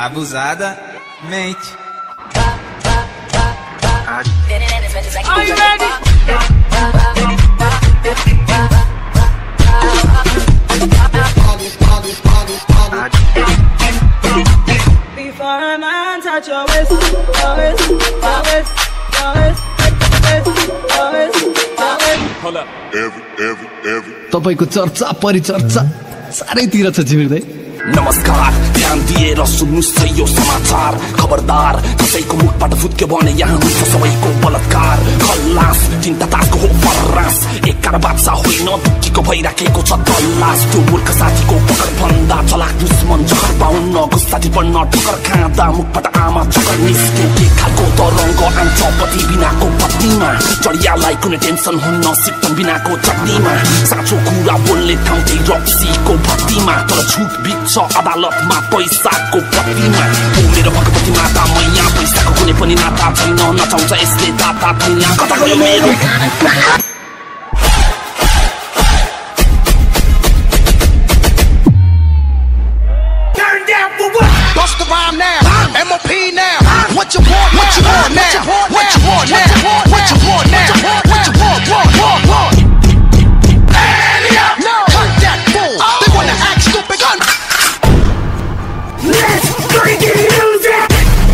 abusadamente. Are you ready? Before a man touch your waist, your waist, your waist, your waist, your waist, your waist. Hold up. Every. तपाईको चर्चा परिचर्चा सारैतिर छ जिमिर्दै। नमस्कार, ध्यान दिएर सुन्नुस् है यो समाचार। खबरदार, कसैको मुखबाट फुत्के भने यहाँ हुन्छ सबैको बलात्कार। खल्लास, चिन्ता तासको हो फर्रास, एककार बादशाह होइन दुखीको भइराखेको छ तल्लास। त्यो मूर्ख साथीको पकड भन्दा चलाक दुश्मन जखर पाउन्न, गुस्साथी बन्न ठोकर खाँदा मुखबाट आमा चक्कर निस्क्यो। के खालको तरङ्ग आउँछ पति बिनाको पत्नीमा, चढियालाई कुनै टेन्सन हुन्न सिक्तन बिनाको चट्नीमा। साँचो कुरा बोल्ने ठाउँ त्यही रक्सीको भक्तिमा, तर छुट बिग्छ अदालतमा पैसाको पत्तीमा। मेरो भगवती माता मैया, पैसाको कुनै पनि नाता छैन, नचाउँछ यसले ताता थैया। कता गयो मेरो Bust the rhyme now, MOP now. What you want now? What you want now? What you want now? What you want now? What you want? No, cut that fool. They wanna act stupid. Let's freaking use it!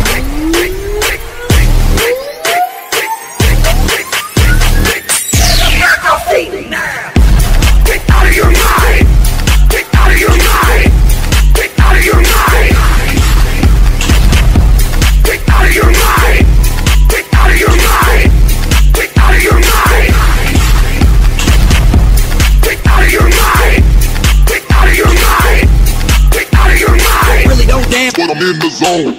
Get out of your mind! Get out of your mind! Get out of your mind! Get out of your mind! Get out of your mind! Get out of your mind! Get out of your mind! Get out of your mind! Get out of your mind! Really don't dance, but I'm in the zone.